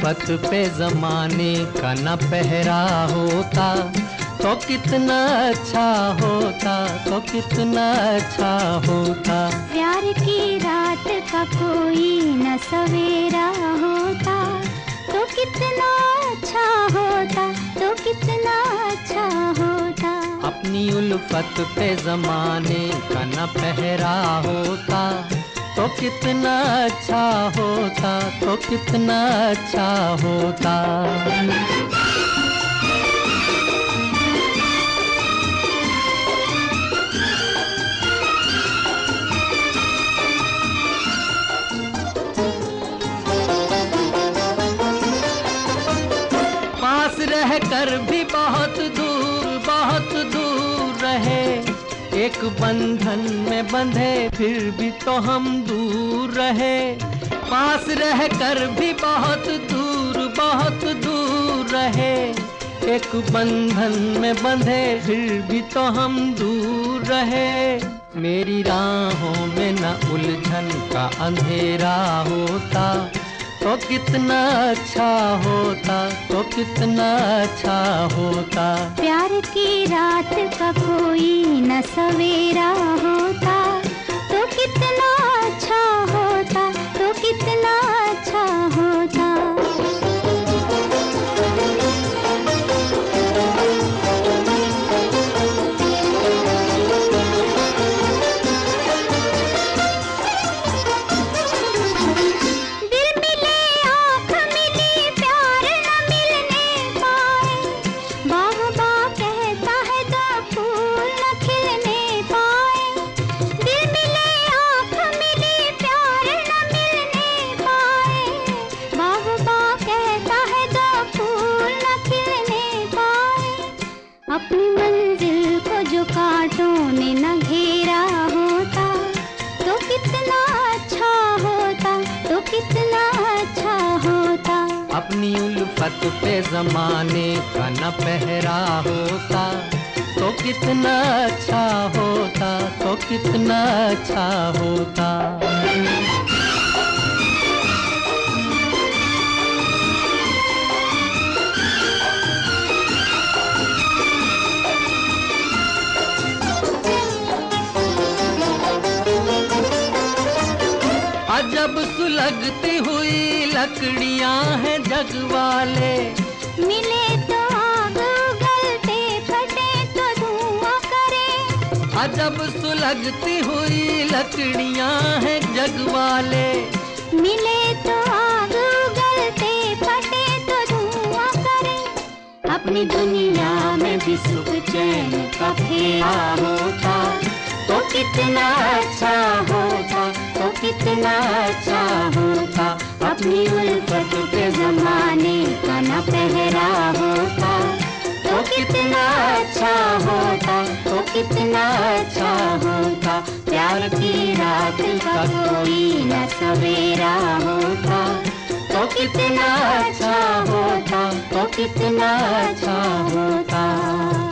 उल्फत पे जमाने का न पहरा होता तो कितना अच्छा होता, तो कितना अच्छा होता। प्यार की रात का कोई न सवेरा होता तो कितना अच्छा होता, तो कितना अच्छा होता। अपनी उल्फत पे जमाने का न पहरा होता तो कितना अच्छा होता, तो कितना अच्छा होता। पास रह कर भी बहुत दूर रहे, एक बंधन में बंधे फिर भी तो हम दूर रहे। पास रह कर भी बहुत दूर रहे, एक बंधन में बंधे फिर भी तो हम दूर रहे। मेरी राहों में न उलझन का अंधेरा होता तो कितना अच्छा होता, तो कितना अच्छा होता। प्यार की रात का कोई न सवेरा होता तो कितना अच्छा होता, तो कितना अच्छा होता। अपनी मंजिल को जो कांटों ने न घेरा होता तो कितना अच्छा होता, तो कितना अच्छा होता। अपनी उल्फत पे जमाने का न पहरा होता तो कितना अच्छा होता, तो कितना अच्छा होता। अजब सुलगती हुई लकड़ियां हैं जग वाले, मिले तो आग उगलते, फटे तो धुआं करे। अजब सुलगती हुई लकड़ियां हैं जग वाले, मिले तो आग उगलते, फटे तो धुआं करे। अपनी दुनिया में भी सुख चैन का फेरा होता तो कितना अच्छा होता, तो कितना अच्छा होता। अपनी उल्फत के जमाने का न पहरा होता तो कितना अच्छा होता, तो कितना अच्छा होता। प्यार की रात का कोई न सवेरा होता तो कितना अच्छा होता, तो कितना अच्छा होता।